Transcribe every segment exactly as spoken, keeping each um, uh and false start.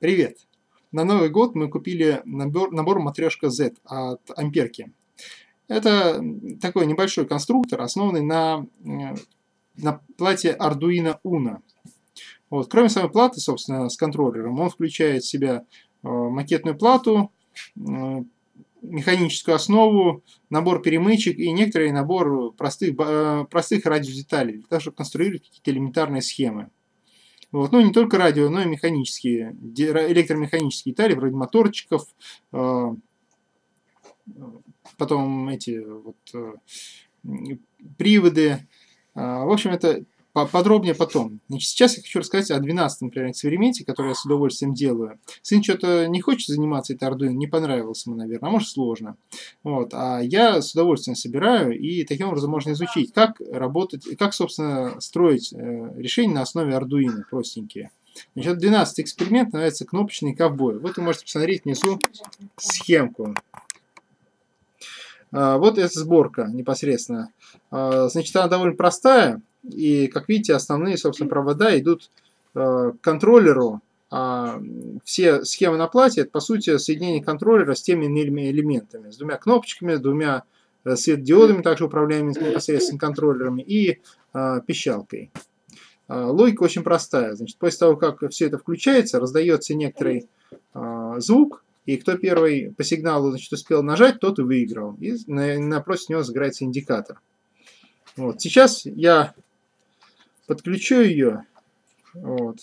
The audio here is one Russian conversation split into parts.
Привет! На Новый год мы купили набор, набор матрешка Z от Амперки. Это такой небольшой конструктор, основанный на, на плате Arduino Uno. Вот. Кроме самой платы, собственно, с контроллером, он включает в себя макетную плату, механическую основу, набор перемычек и некоторый набор простых, простых радиодеталей, для того, чтобы конструировать какие-то элементарные схемы. Вот. Ну, не только радио, но и механические, электромеханические детали, вроде моторчиков, потом эти вот, приводы. В общем, это подробнее потом. Значит, сейчас я хочу рассказать о двенадцатом, например, эксперименте, который я с удовольствием делаю. Сын что-то не хочет заниматься этой Arduino, не понравилось ему, наверное, а может сложно. Вот. А я с удовольствием собираю, и таким образом можно изучить, как работать, как, собственно, строить решения на основе Arduino, простенькие. Значит, двенадцатый эксперимент называется «Кнопочный ковбой». Вот вы можете посмотреть внизу схемку. Вот эта сборка непосредственно. Значит, она довольно простая. И, как видите, основные, собственно, провода идут э, к контроллеру. А все схемы на плате – это, по сути, соединение контроллера с теми иными элементами. С двумя кнопочками, с двумя э, светодиодами, также управляемыми непосредственно контроллерами, и э, пищалкой. Э, логика очень простая. Значит, после того, как все это включается, раздается некоторый э, звук, и кто первый по сигналу, значит, успел нажать, тот и выиграл. И на, напротив него загорается индикатор. Вот. Сейчас я подключу ее. Вот.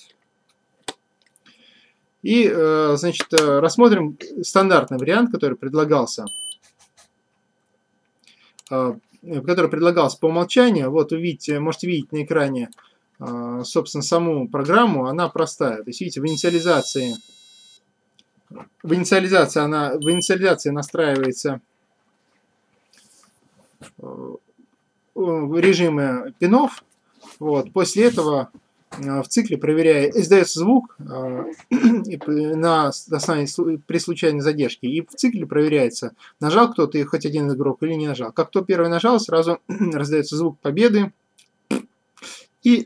И, э, значит, рассмотрим стандартный вариант, который предлагался, э, который предлагался по умолчанию. Вот увидите, можете видеть на экране, э, собственно, саму программу. Она простая. То есть, видите, в инициализации, в инициализации, она, в инициализации настраивается э, режимы пинов. Вот. После этого в цикле, проверяя, издается звук э, на основании при случайной задержке, и в цикле проверяется, нажал кто-то и хоть один игрок или не нажал. Как кто первый нажал, сразу раздается звук победы, и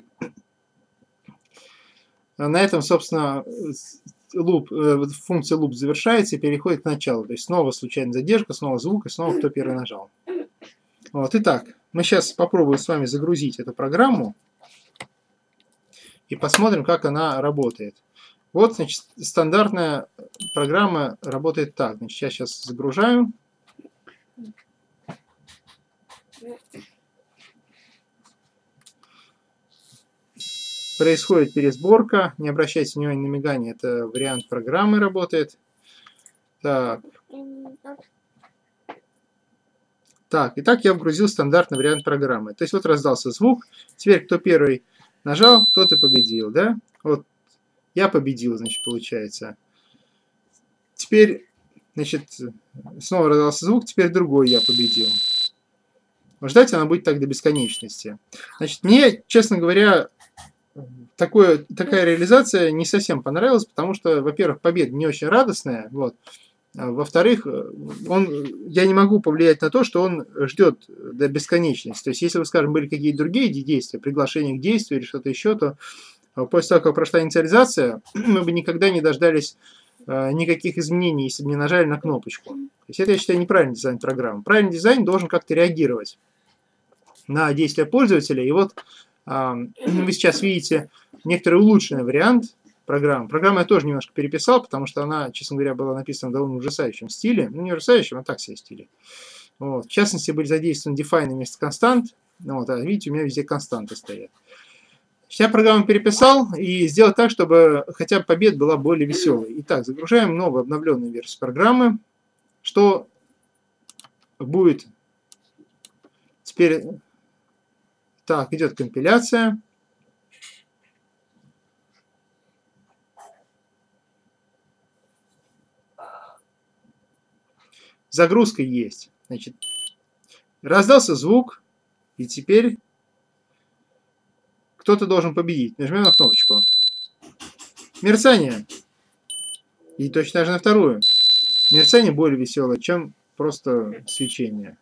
на этом, собственно, луп, функция луп завершается и переходит к началу. То есть снова случайная задержка, снова звук и снова кто первый нажал. Вот. Итак, мы сейчас попробуем с вами загрузить эту программу и посмотрим, как она работает. Вот, значит, стандартная программа работает так. Значит, я сейчас загружаю. Происходит пересборка. Не обращайте внимания на мигание, это вариант программы работает. Так. Так, итак, я вгрузил стандартный вариант программы. То есть вот раздался звук. Теперь кто первый нажал, тот и победил, да? Вот я победил, значит, получается. Теперь, значит, снова раздался звук, теперь другой я победил. Ждать она будет так до бесконечности. Значит, мне, честно говоря, такое, такая реализация не совсем понравилась, потому что, во-первых, победа не очень радостная, вот. Во-вторых, он, я не могу повлиять на то, что он ждет до бесконечности. То есть, если бы, скажем, были какие-то другие действия, приглашение к действию или что-то еще, то после того, как прошла инициализация, мы бы никогда не дождались никаких изменений, если бы не нажали на кнопочку. То есть, это, я считаю, неправильный дизайн программы. Правильный дизайн должен как-то реагировать на действия пользователя. И вот вы сейчас видите некоторый улучшенный вариант программы. Программу я тоже немножко переписал, потому что она, честно говоря, была написана в довольно ужасающем стиле. Ну, не ужасающем, а так себе стиле. Вот. В частности, были задействованы define вместо констант. Вот, а видите, у меня везде константы стоят. Я программу переписал и сделал так, чтобы хотя бы победа была более веселой. Итак, загружаем новую обновленную версию программы. Что будет теперь? Так, идет компиляция. Загрузка есть. Значит, раздался звук, и теперь кто-то должен победить. Нажмем на кнопочку. Мерцание. И точно так же на вторую. Мерцание более веселое, чем просто свечение.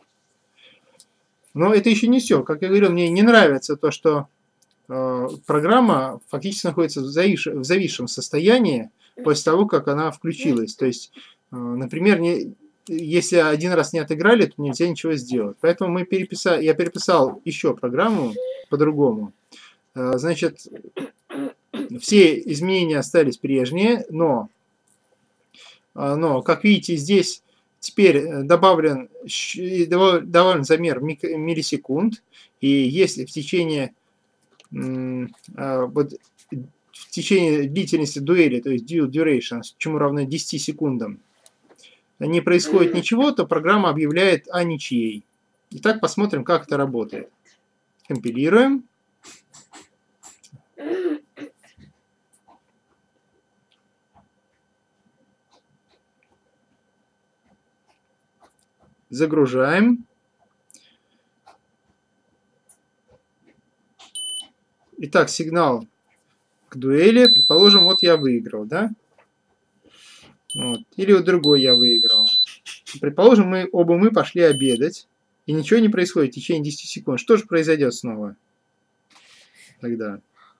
Но это еще не все. Как я говорил, мне не нравится то, что э, программа фактически находится в, завиш... в зависшем состоянии. после того, как она включилась. То есть, например, не, если один раз не отыграли, то нельзя ничего сделать. Поэтому мы переписали, я переписал еще программу по-другому. Значит, все изменения остались прежние, но, но как видите, здесь теперь добавлен, добавлен замер миллисекунд. И если в течение, вот, в течение длительности дуэли, то есть dual duration, чему равно десяти секундам, не происходит ничего, то программа объявляет о ничьей. Итак, посмотрим, как это работает. Компилируем. Загружаем. Итак, сигнал к дуэли. Предположим, вот я выиграл, да? Вот. Или вот другой я выиграл. Предположим, мы оба мы пошли обедать, и ничего не происходит в течение десяти секунд. Что же произойдет снова тогда?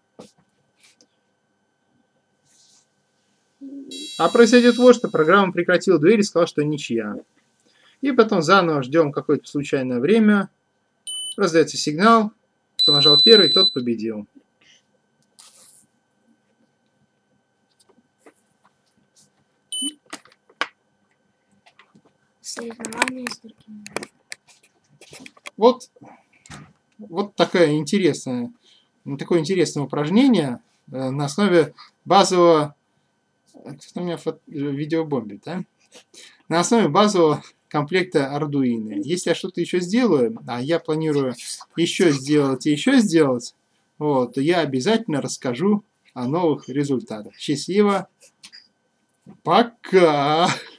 А произойдет вот что. Программа прекратила дуэль и сказала, что ничья. И потом заново ждем какое-то случайное время. Раздается сигнал. Кто нажал первый, тот победил. Соревнования с другими. Вот, вот такое интересное, такое интересное упражнение на основе базового... Кто у меня видеобомбит, да? На основе базового комплекта Arduino. Если я что-то еще сделаю, а я планирую еще сделать и еще сделать, вот, то я обязательно расскажу о новых результатах. Счастливо! Пока!